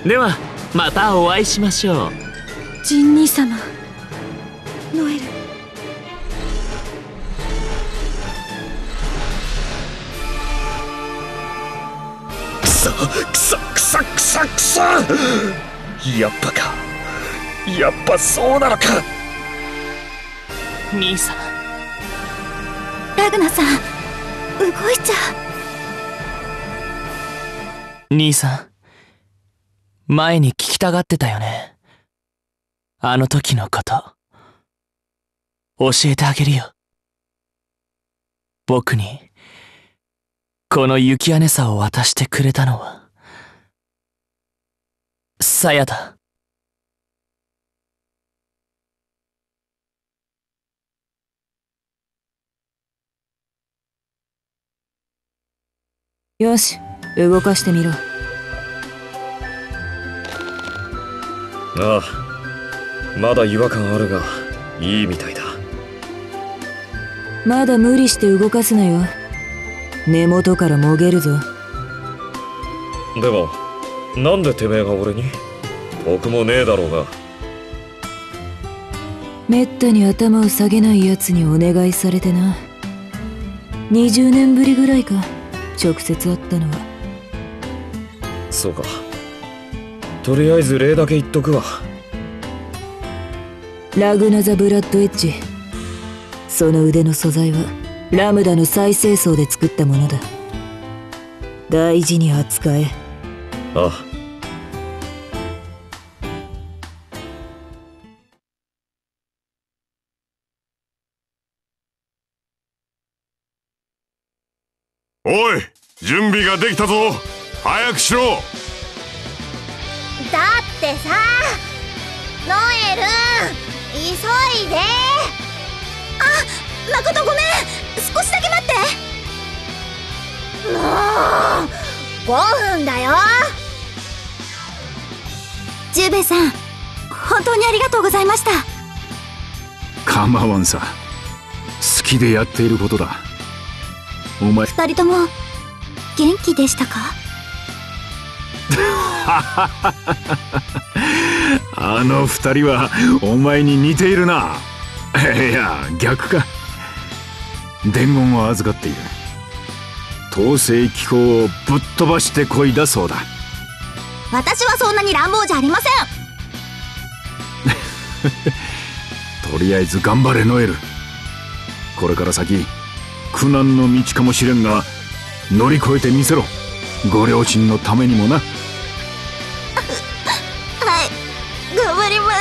ではまたお会いしましょう。 ジン兄様、ノエル。 くさやっぱか。やっぱそうなのか。 兄さん。 ラグナさん、動いちゃう。兄さん、前に聞きたがってたよね。あの時のこと。教えてあげるよ。僕に、この雪屋根さを渡してくれたのは、さやだ。 よし、動かしてみろ。 ああ、まだ違和感あるがいいみたいだ。 まだ無理して動かすなよ。根元からもげるぞ。 でもなんでてめえが俺に？僕もねえだろうが。 めったに頭を下げないやつにお願いされてな。20年ぶりぐらいか、直接会ったのは。 そうか。とりあえず礼だけ言っとくわ。 ラグナザ・ブラッドエッジ。その腕の素材はラムダの再生層で作ったものだ。大事に扱え。 ああ。 おい、準備ができたぞ。早くしろ。 だってさ、ノエル、急いで。あ、誠ごめん。少しだけ待って。もう5分だよ。 ジュベさん、本当にありがとうございました。 構わんさ。好きでやっていることだ。お前二人とも元気でしたか？ あの二人はお前に似ているな。いや、逆か。伝言を預かっている。統制機構をぶっ飛ばしてこいだそうだ。 私はそんなに乱暴じゃありません。とりあえず頑張れ、ノエル。これから先苦難の道かもしれんが乗り越えてみせろ。ご両親のためにもな。 はい、頑張ります。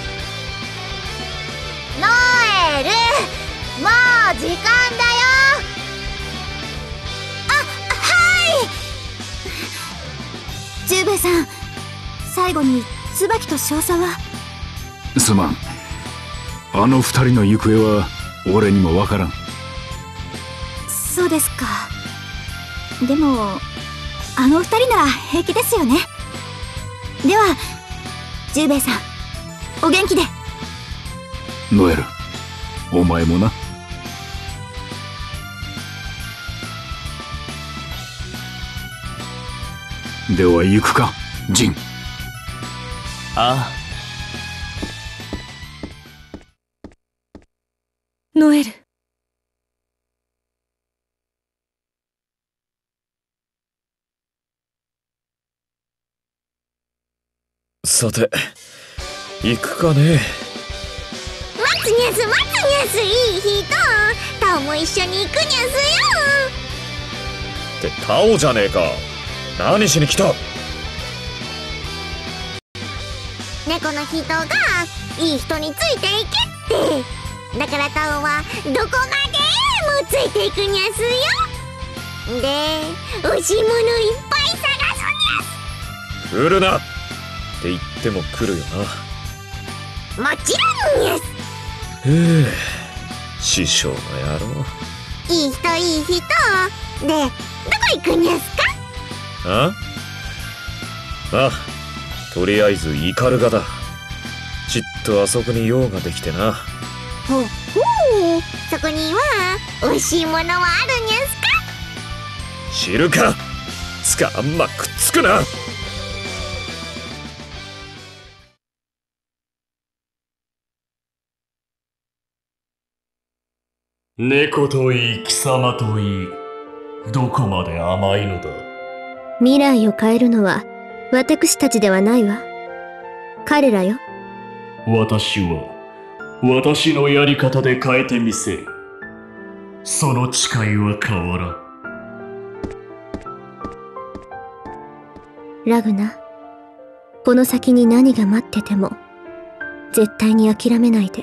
ノエル、もう時間だよ。あ、はい。 ジュベさん、最後に椿と少佐は？ すまん。あの二人の行方は俺にもわからん。 そうですか。でもあの二人なら平気ですよね。ではジュベさん、お元気で。 ノエル、お前もな。では行くか、ジン。 ああ。 ノエル。 さて、行くかね。 待つにゃす、待つにゃす、いい人。タオも一緒に行くにゃすよ。 ってタオじゃねえか。何しに来た？ 猫の人がいい人についていけって。だからタオはどこまでもついていくにゃすよ。で、欲しいものいっぱい探すにゃす。 来るなって言っても来るよな。もちろんにゃす。 へえ、師匠の野郎。 いい人いい人で、どこ行くにゃすか？ あ、とりあえずイカルガだ。ちっとあそこに用ができてな。 ほほう、そこには美味しいものはあるにゃすか？ 知るか。つかあんまくっつくな。 猫といい貴様といい、どこまで甘いのだ。 未来を変えるのは私たちではないわ。彼らよ。 私は私のやり方で変えてみせる。その誓いは変わらん。 ラグナ、この先に何が待ってても絶対に諦めないで。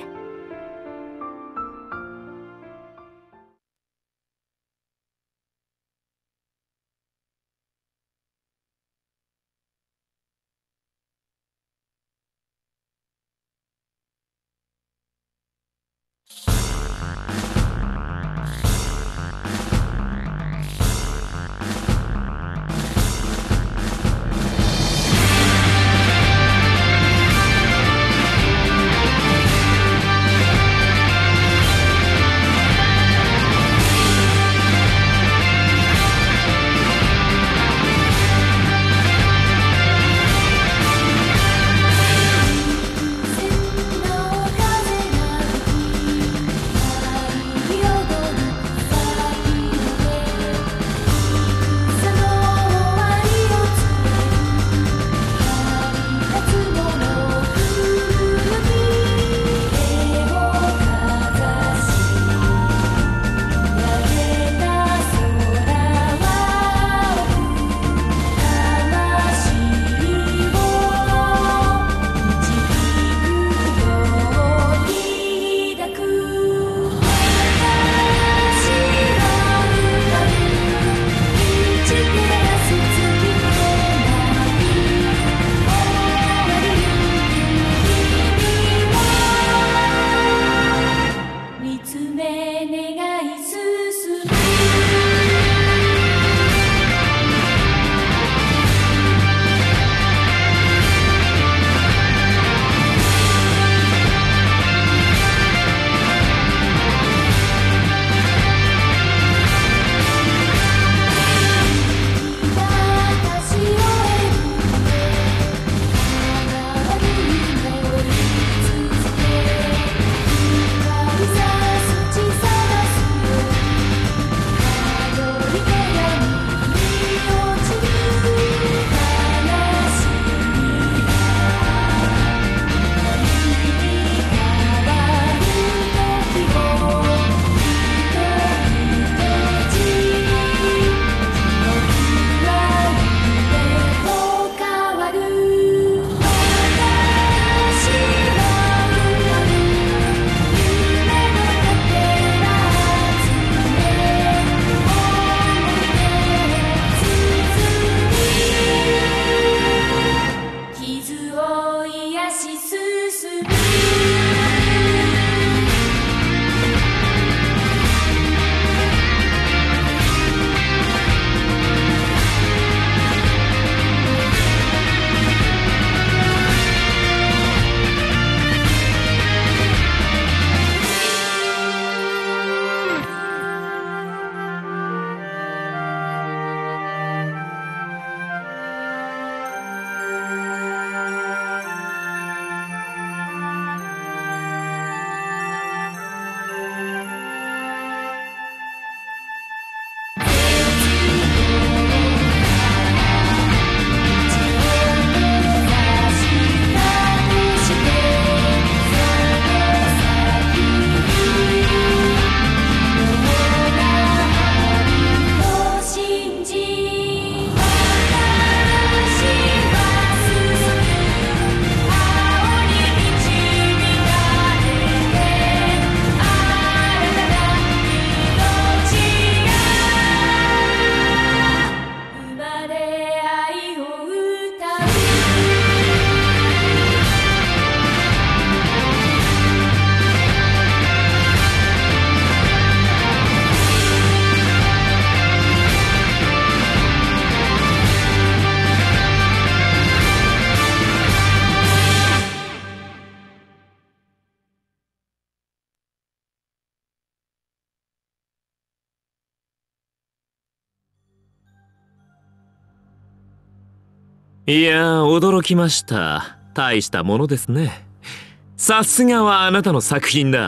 いやー、驚きました。大したものですね。さすがはあなたの作品だ。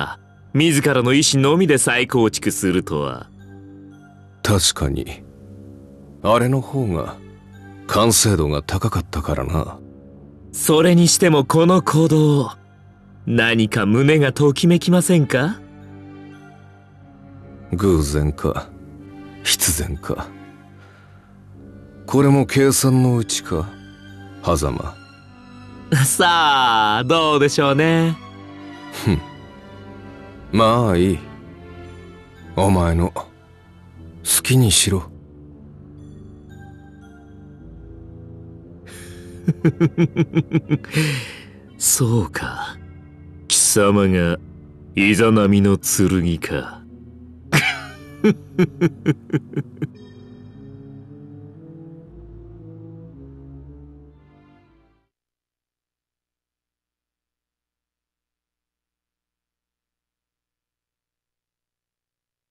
自らの意志のみで再構築するとは。 確かにあれの方が完成度が高かったからな。 それにしてもこの行動、何か胸がときめきませんか？ 偶然か必然か、これも計算のうちか、狭間。 さあどうでしょうね。 ふん、まあいい。お前の好きにしろ。 そうか、貴様がイザナミの剣か。